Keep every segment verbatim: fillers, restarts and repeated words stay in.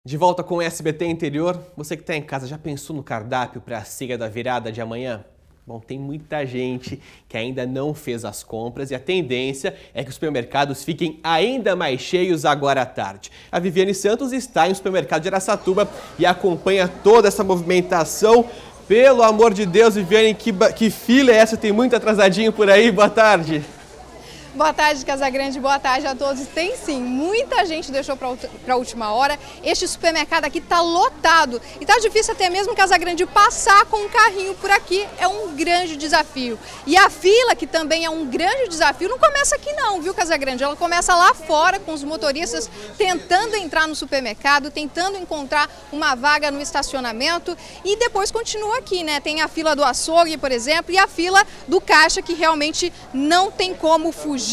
De volta com o S B T Interior, você que está em casa já pensou no cardápio para a ceia da virada de amanhã? Bom, tem muita gente que ainda não fez as compras e a tendência é que os supermercados fiquem ainda mais cheios agora à tarde. A Viviane Santos está em um supermercado de Araçatuba e acompanha toda essa movimentação. Pelo amor de Deus, Viviane, que, que fila é essa? Tem muito atrasadinho por aí. Boa tarde. Boa tarde, Casagrande. Boa tarde a todos. Tem sim, muita gente deixou para a última hora. Este supermercado aqui está lotado e está difícil até mesmo, Casagrande, passar com um carrinho por aqui. É um grande desafio. E a fila, que também é um grande desafio, não começa aqui não, viu, Casagrande? Ela começa lá fora com os motoristas tentando entrar no supermercado, tentando encontrar uma vaga no estacionamento e depois continua aqui, né? Tem a fila do açougue, por exemplo, e a fila do caixa, que realmente não tem como fugir.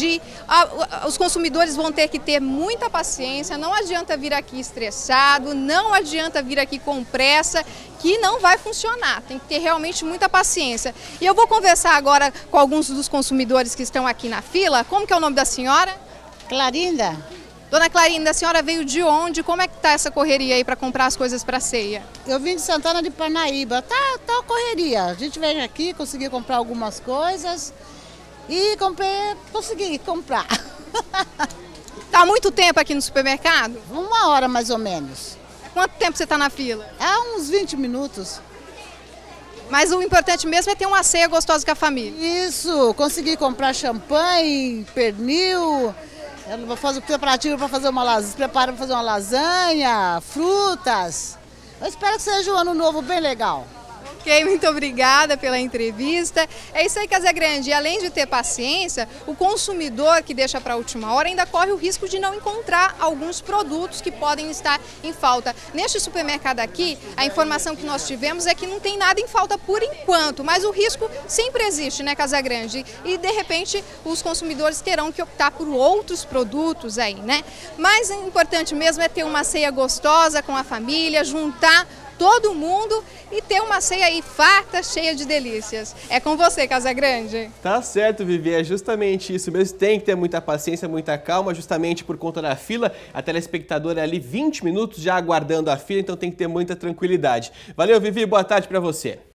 Os consumidores vão ter que ter muita paciência, não adianta vir aqui estressado, não adianta vir aqui com pressa, que não vai funcionar, tem que ter realmente muita paciência. E eu vou conversar agora com alguns dos consumidores que estão aqui na fila. Como que é o nome da senhora? Clarinda. Dona Clarinda, a senhora veio de onde? Como é que está essa correria aí para comprar as coisas para a ceia? Eu vim de Santana de Parnaíba, tá, tá a correria. A gente veio aqui, consegui comprar algumas coisas. E comprei, consegui comprar. Está há muito tempo aqui no supermercado? Uma hora mais ou menos. Quanto tempo você está na fila? Há uns vinte minutos. Mas o importante mesmo é ter uma ceia gostosa com a família. Isso, consegui comprar champanhe, pernil, eu vou fazer o preparativo para fazer uma lasanha, preparo para fazer uma lasanha, frutas. Eu espero que seja um ano novo bem legal. Ok, muito obrigada pela entrevista. É isso aí, Casagrande. E além de ter paciência, o consumidor que deixa para a última hora ainda corre o risco de não encontrar alguns produtos que podem estar em falta. Neste supermercado aqui, a informação que nós tivemos é que não tem nada em falta por enquanto, mas o risco sempre existe, né, Casagrande? E de repente os consumidores terão que optar por outros produtos aí, né? Mas o importante mesmo é ter uma ceia gostosa com a família, juntar todo mundo e ter uma ceia aí farta, cheia de delícias. É com você, Casagrande. Tá certo, Vivi, é justamente isso mesmo. Tem que ter muita paciência, muita calma, justamente por conta da fila. A telespectadora é ali vinte minutos já aguardando a fila, então tem que ter muita tranquilidade. Valeu, Vivi, boa tarde para você.